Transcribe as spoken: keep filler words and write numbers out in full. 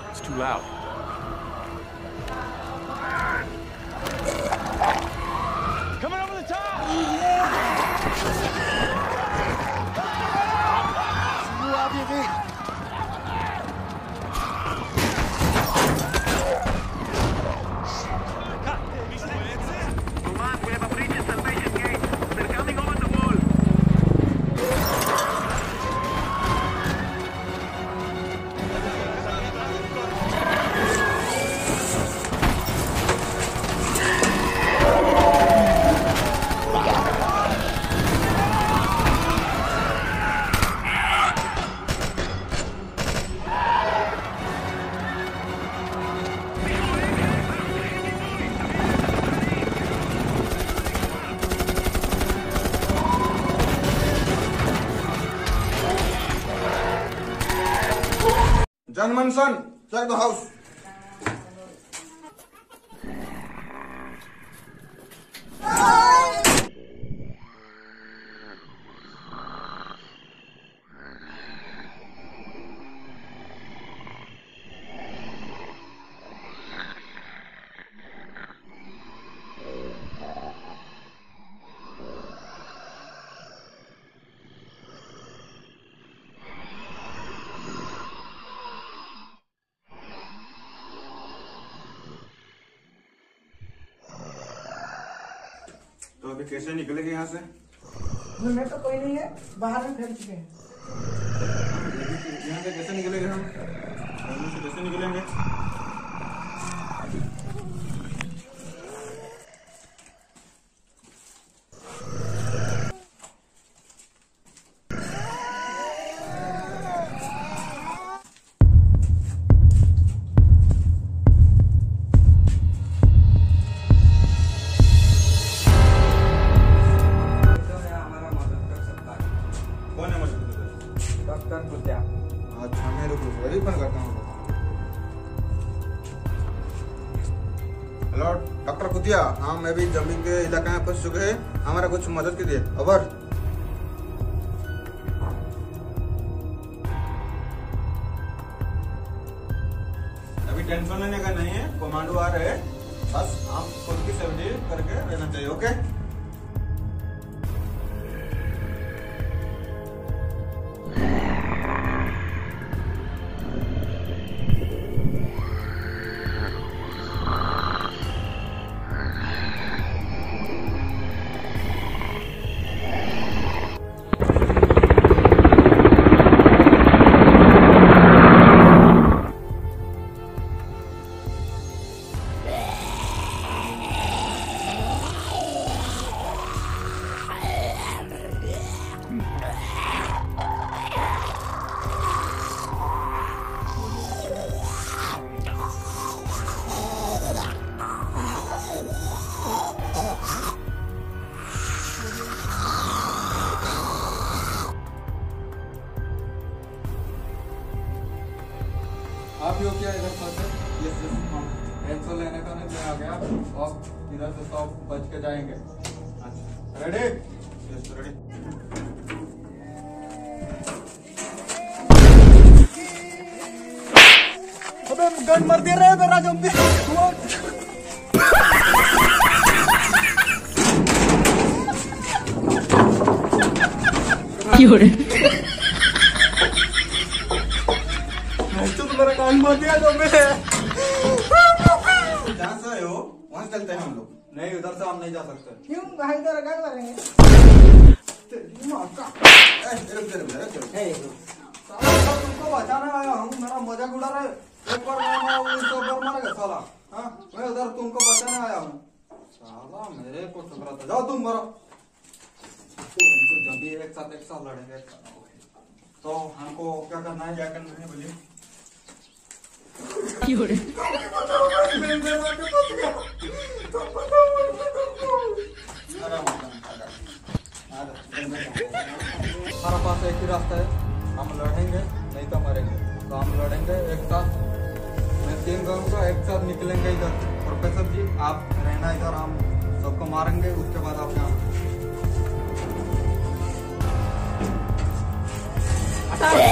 It's too loud. Coming over the top! Gentlemen, son, check the house. तो अभी कैसे निकलेंगे यहाँ से? में तो कोई नहीं है, बाहर में फैल चुके हैं। यहाँ से कैसे निकलेंगे हम? यहाँ से कैसे निकलेंगे? डॉक्टर कुत्या। अच्छा मैं रुक रुक वही फोन करता हूँ। हेलो डॉक्टर कुतिया, हाँ मैं भी जमीन के इलाके में फंस चुके हैं, हमारा कुछ मदद कीजिए। ओवर। अभी टेंशन लेने का नहीं है, कमांडो आ रहे हैं, बस आप खुद की सेफ्टी करके रहना चाहिए। ओके आप ही हो क्या इधर फंसे? यस यस हम टेंशन लेने का नहीं, मैं आ गया और इधर से सब बच के जाएंगे। अच्छा रेडी? Yes ready. अबे गन मार दे रहे हैं मेरा जंपी। क्यों रे? तो तुम्हारा कान मार दिया जो मैं। जहाँ से आए हो वहाँ से चलते हैं हम लोग। नहीं उधर से हम नहीं जा सकते। क्यों भाई इधर क्या करेंगे? तेरी माँ का। ए, रुक रुक रुक रुक। हे साला तुमको बचाने आया हूँ, मेरा मजाक उड़ा रहे। एक बार मैं मारा सौ बार मारेगा साला। हाँ मैं उधर तुमको बचाने आया हूँ। साला मेरे को ठुकरा था, जाओ तुम मरो। तुमको जब भी एक साथ एक साथ लड़ेंगे। तो हमको क्या करना है, क्या करना है बोलिए। क्यों रे? हमारा पास एक ही रास्ता है, हम लड़ेंगे नहीं तो मरेंगे। तो हम लड़ेंगे एक साथ, मैं तीन करूँगा, एक साथ निकलेंगे इधर। प्रोफेसर जी आप रहना इधर, हम सबको मारेंगे, उसके बाद आप यहाँ